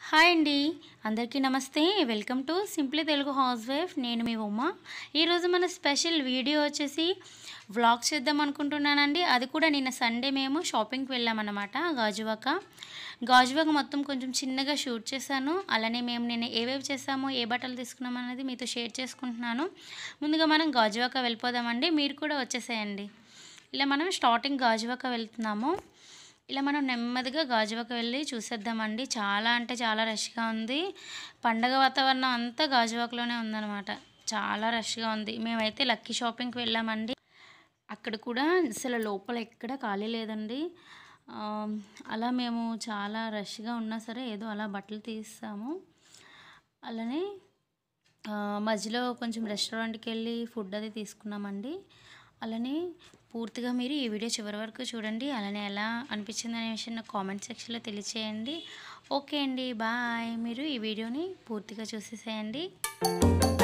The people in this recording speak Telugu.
హాయ్ అండి, అందరికీ నమస్తే. Welcome to simply Telugu housewife. నేను మీ ఉమ్మ. ఈరోజు మన స్పెషల్ వీడియో వచ్చేసి వ్లాగ్ చేద్దాం అనుకుంటున్నానండి. అది కూడా నిన్న సండే మేము షాపింగ్కి వెళ్ళామన్నమాట. గాజువాక మొత్తం కొంచెం చిన్నగా షూట్ చేశాను. అలానే మేము నిన్న ఏవేవి చేసామో, ఏ బట్టలు తీసుకున్నాం అనేది మీతో షేర్ చేసుకుంటున్నాను. ముందుగా మనం గాజువాక వెళ్ళిపోదామండి. మీరు కూడా వచ్చేసేయండి. ఇలా మనం స్టార్టింగ్ గాజువాక వెళ్తున్నాము. ఇలా మనం నెమ్మదిగా గాజువాక వెళ్ళి చూసేద్దామండి. చాలా అంటే చాలా రష్గా ఉంది. పండగ వాతావరణం అంతా గాజువాకలోనే ఉందన్నమాట. చాలా రష్గా ఉంది. మేమైతే లక్కీ షాపింగ్కి వెళ్ళామండి. అక్కడ కూడా అసలు లోపల ఎక్కడ ఖాళీ లేదండి. అలా మేము చాలా రష్గా ఉన్నా సరే ఏదో అలా బట్టలు తీస్తాము. అలానే మధ్యలో కొంచెం రెస్టారెంట్కి వెళ్ళి ఫుడ్ అది తీసుకున్నామండి. అలానే పూర్తిగా మీరు ఈ వీడియో చివరి వరకు చూడండి. అలానే ఎలా అనిపించింది అనే విషయం నాకు కామెంట్ సెక్షన్లో తెలియచేయండి. ఓకే అండి, బాయ్. మీరు ఈ వీడియోని పూర్తిగా చూసేసేయండి.